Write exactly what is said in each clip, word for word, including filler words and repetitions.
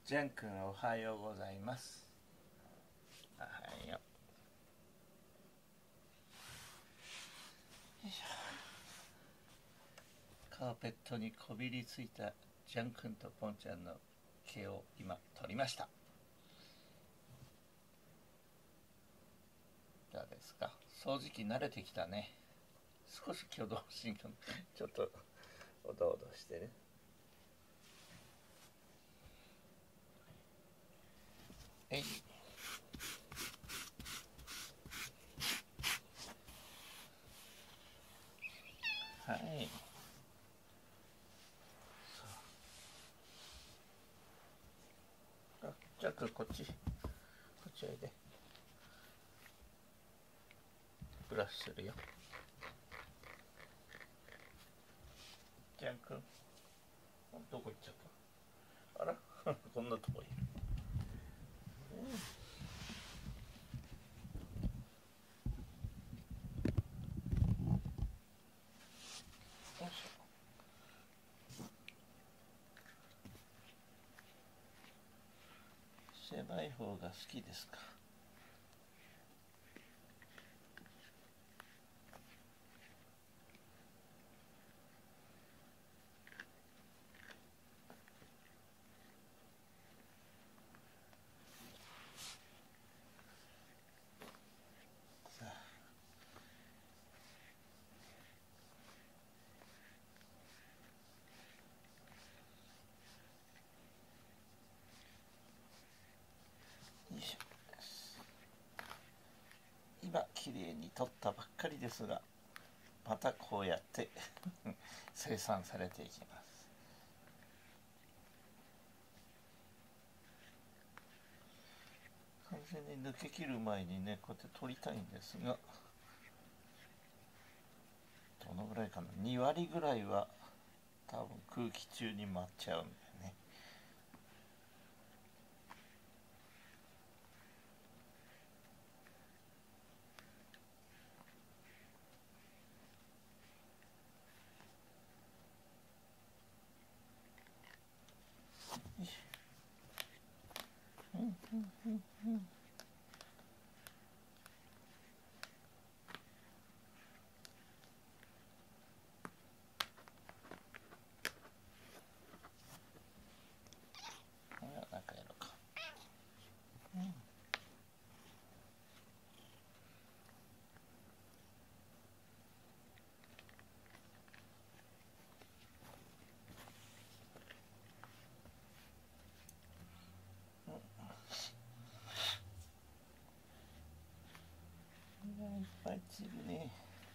ジャン君おはようございます。おはよう。よいしょ。カーペットにこびりついたジャン君とポンちゃんの毛を今取りました。どうですか？掃除機慣れてきたね。少し挙動不審かも。ちょっとおどおどしてね。えい。はい。あ、ジャックこっち。こっちおいで。ブラシするよ。ジャン君。どこ行っちゃった？あらこんなとこいる。うん、よいしょ。狭い方が好きですか？さあ、よいしょ。今きれいに取ったばっかりですが、またこうやって生産されていきます。完全に抜けきる前にね、こうやって取りたいんですが、どのぐらいかな、に割ぐらいは多分空気中に舞っちゃうんだよね。うんうんうんうん。なんかやろうか。うん。いっぱい散るね。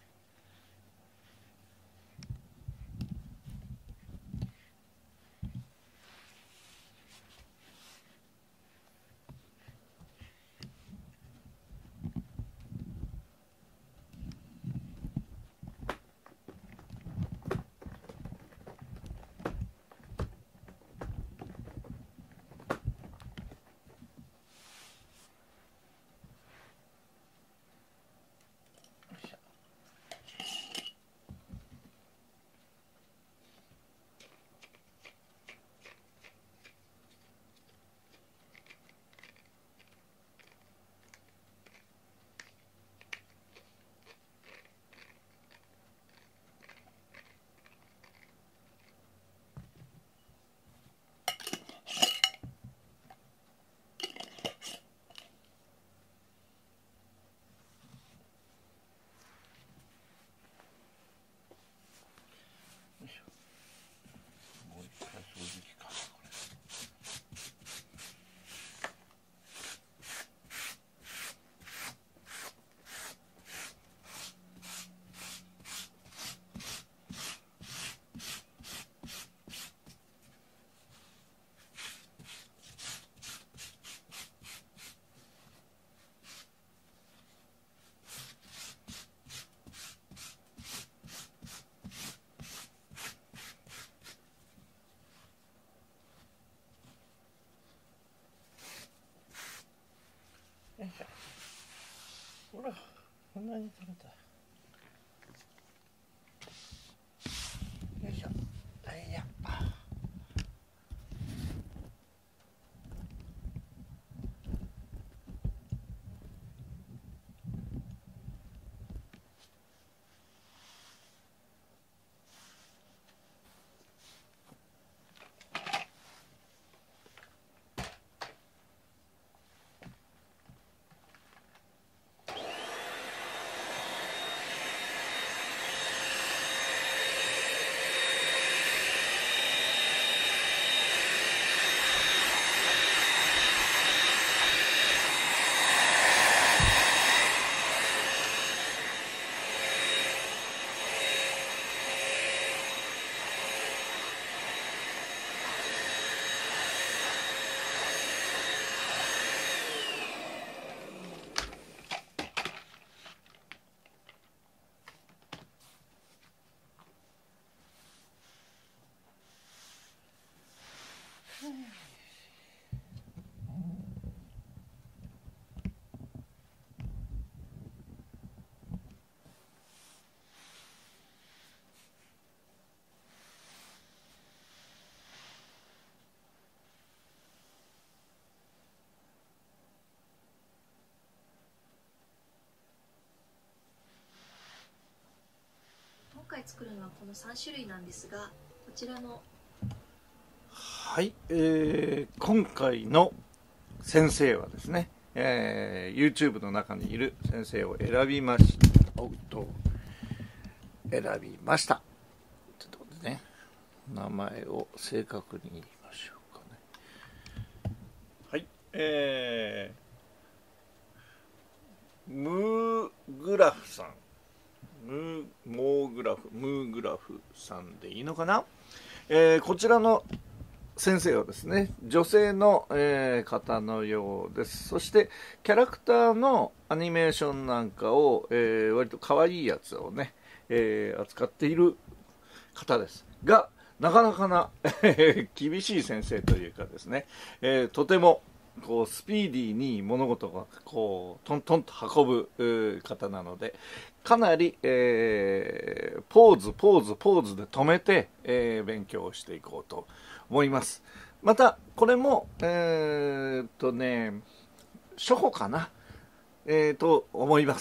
よいしょ。もう一回掃除機かな、これ。よいしょ。ほら、こんなに取れた。よいしょ。はい、やっぱ。 回作るのはこのさん種類なんですが、こちらのはい、えー、今回の先生はですね、えー、YouTube の中にいる先生を選びました。おっと選びましたということでね、名前を正確に言いましょうかね。はい、えー、ムーグラフさん、ムーモーグラフムーグラフさんでいいのかな、えー、こちらの先生はですね、女性の、えー、方のようです。そしてキャラクターのアニメーションなんかを、えー、割と可愛いやつをね、えー、扱っている方ですが、なかなかな厳しい先生というかですね、えー、とてもこうスピーディーに物事がこうトントンと運ぶ方なので、かなり、えー、ポーズポーズポーズで止めて、えー、勉強をしていこうと思います。またこれもえー、っとね初歩かな、えー、と思います。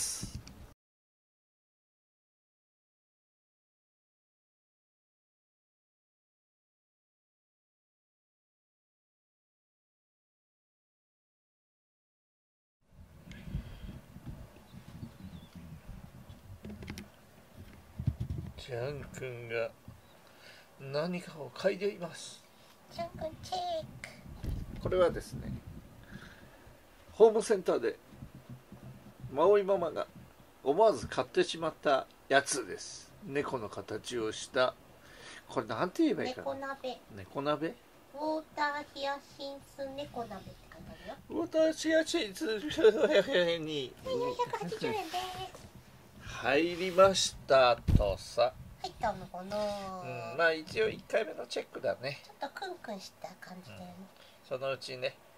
ジャン君が何かを嗅いでいます。 ジャン君チェック。 これはですね、ホームセンターでマオイママが思わず買ってしまったやつです。猫の形をした、これなんて言えばいいかな。 猫鍋。 猫鍋。 ウォーターヒヤシンス猫鍋って書いてあるよ。 ウォーターヒヤシンスによんひゃくはちじゅうえんです。 入りましたとさ。 入ったのかな、 うん、まあ一応いっかいめのチェックだね。 ちょっとクンクンした感じだよね。 うん、そのうちね。 うん。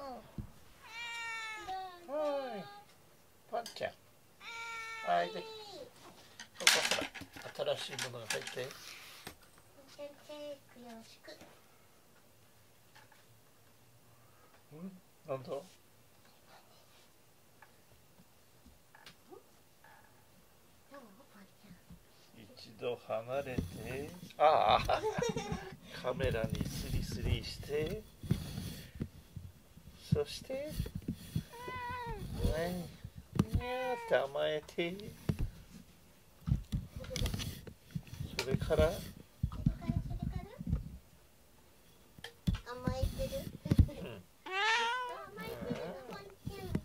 はい。パンちゃん。はい、で。ここほら、新しいものが入って。 チェックよろしく。 うん、なんだ。一度離れて、ああ、カメラにスリスリして、そして、ね、にゃーって甘えて、それから、 甘えてる。 うん、 甘えてるワンちゃん。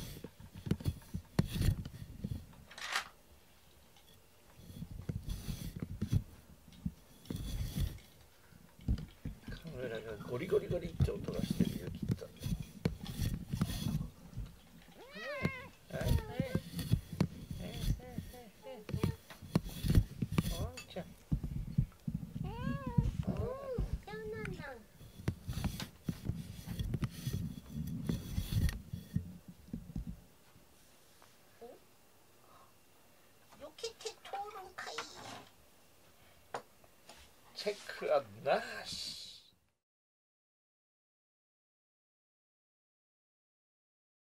カメラがゴリゴリゴリって音がしてるよ、きっと。はいはい。ワンちゃん。チェックはなし。